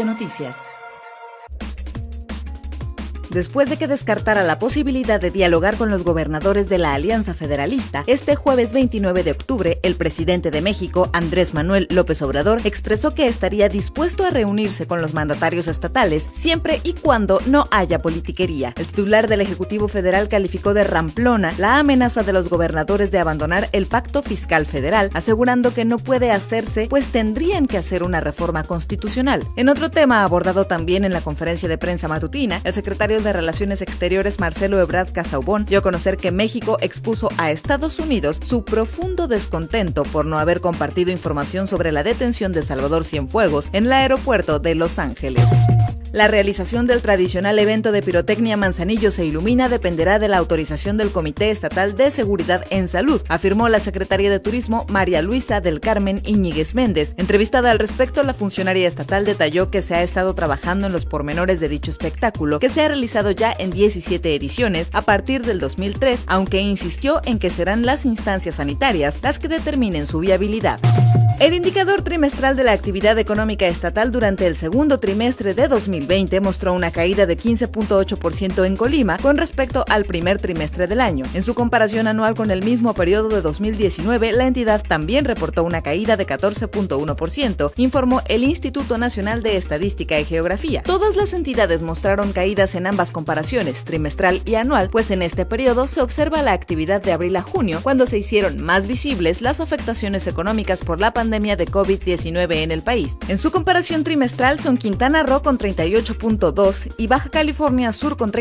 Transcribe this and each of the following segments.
Noticias. Después de que descartara la posibilidad de dialogar con los gobernadores de la Alianza Federalista, este jueves 29 de octubre, el presidente de México, Andrés Manuel López Obrador, expresó que estaría dispuesto a reunirse con los mandatarios estatales siempre y cuando no haya politiquería. El titular del Ejecutivo Federal calificó de ramplona la amenaza de los gobernadores de abandonar el Pacto Fiscal Federal, asegurando que no puede hacerse, pues tendrían que hacer una reforma constitucional. En otro tema abordado también en la conferencia de prensa matutina, el secretario de Relaciones Exteriores Marcelo Ebrard Casaubon dio a conocer que México expuso a Estados Unidos su profundo descontento por no haber compartido información sobre la detención de Salvador Cienfuegos en el aeropuerto de Los Ángeles. La realización del tradicional evento de pirotecnia Manzanillo se ilumina dependerá de la autorización del Comité Estatal de Seguridad en Salud, afirmó la secretaria de Turismo María Luisa del Carmen Íñiguez Méndez. Entrevistada al respecto, la funcionaria estatal detalló que se ha estado trabajando en los pormenores de dicho espectáculo, que se ha realizado ya en 17 ediciones a partir del 2003, aunque insistió en que serán las instancias sanitarias las que determinen su viabilidad. El indicador trimestral de la actividad económica estatal durante el segundo trimestre de 2020 mostró una caída de 15.8% en Colima con respecto al primer trimestre del año. En su comparación anual con el mismo periodo de 2019, la entidad también reportó una caída de 14.1%, informó el Instituto Nacional de Estadística y Geografía. Todas las entidades mostraron caídas en ambas comparaciones, trimestral y anual, pues en este periodo se observa la actividad de abril a junio, cuando se hicieron más visibles las afectaciones económicas por la pandemia de COVID-19 en el país. En su comparación trimestral son Quintana Roo con 38.2% y Baja California Sur con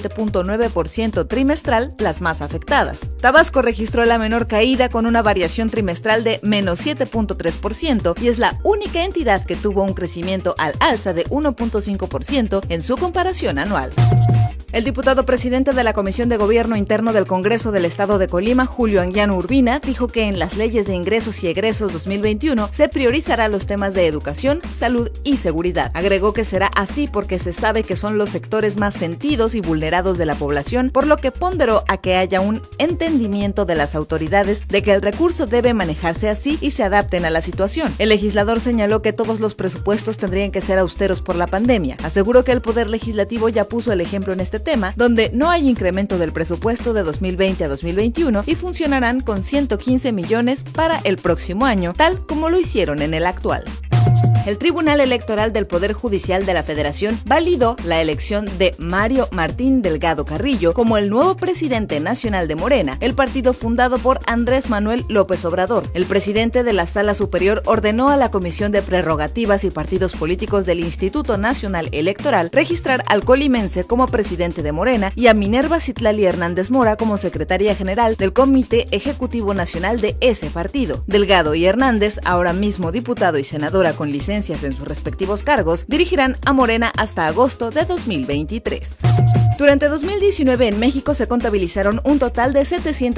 37.9% trimestral las más afectadas. Tabasco registró la menor caída con una variación trimestral de menos 7.3% y es la única entidad que tuvo un crecimiento al alza de 1.5% en su comparación anual. El diputado presidente de la Comisión de Gobierno Interno del Congreso del Estado de Colima, Julio Anguiano Urbina, dijo que en las leyes de ingresos y egresos 2021 se priorizará los temas de educación, salud y seguridad. Agregó que será así porque se sabe que son los sectores más sentidos y vulnerados de la población, por lo que ponderó a que haya un entendimiento de las autoridades de que el recurso debe manejarse así y se adapten a la situación. El legislador señaló que todos los presupuestos tendrían que ser austeros por la pandemia. Aseguró que el Poder Legislativo ya puso el ejemplo en este tema, donde no hay incremento del presupuesto de 2020 a 2021 y funcionarán con 115 millones para el próximo año, tal como lo hicieron en el actual. El Tribunal Electoral del Poder Judicial de la Federación validó la elección de Mario Martín Delgado Carrillo como el nuevo presidente nacional de Morena, el partido fundado por Andrés Manuel López Obrador. El presidente de la Sala Superior ordenó a la Comisión de Prerrogativas y Partidos Políticos del Instituto Nacional Electoral registrar al colimense como presidente de Morena y a Minerva Citlali Hernández Mora como secretaria general del Comité Ejecutivo Nacional de ese partido. Delgado y Hernández, ahora mismo diputado y senadora con licencias en sus respectivos cargos, dirigirán a Morena hasta agosto de 2023. Durante 2019 en México se contabilizaron un total de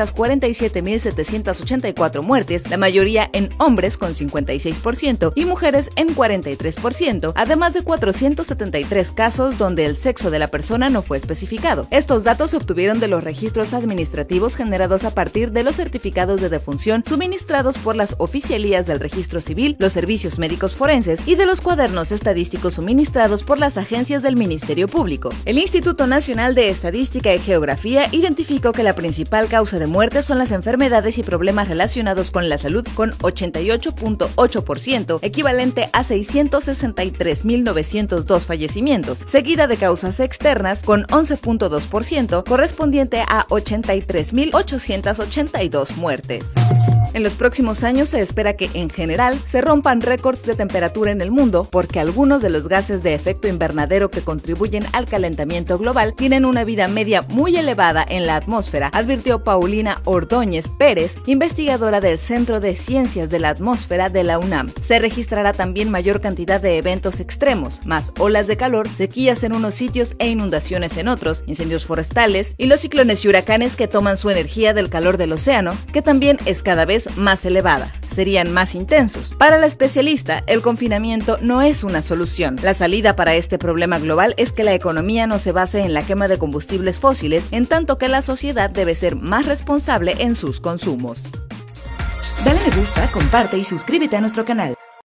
747.784 muertes, la mayoría en hombres con 56% y mujeres en 43%, además de 473 casos donde el sexo de la persona no fue especificado. Estos datos se obtuvieron de los registros administrativos generados a partir de los certificados de defunción suministrados por las oficialías del Registro Civil, los servicios médicos forenses y de los cuadernos estadísticos suministrados por las agencias del Ministerio Público. El Instituto Nacional de Estadística y Geografía identificó que la principal causa de muerte son las enfermedades y problemas relacionados con la salud, con 88.8%, equivalente a 663.902 fallecimientos, seguida de causas externas con 11.2%, correspondiente a 83.882 muertes. En los próximos años se espera que, en general, se rompan récords de temperatura en el mundo porque algunos de los gases de efecto invernadero que contribuyen al calentamiento global tienen una vida media muy elevada en la atmósfera, advirtió Paulina Ordóñez Pérez, investigadora del Centro de Ciencias de la Atmósfera de la UNAM. Se registrará también mayor cantidad de eventos extremos, más olas de calor, sequías en unos sitios e inundaciones en otros, incendios forestales y los ciclones y huracanes que toman su energía del calor del océano, que también es cada vez más elevada. Serían más intensos. Para la especialista, el confinamiento no es una solución. La salida para este problema global es que la economía no se base en la quema de combustibles fósiles, en tanto que la sociedad debe ser más responsable en sus consumos. Dale me gusta, comparte y suscríbete a nuestro canal.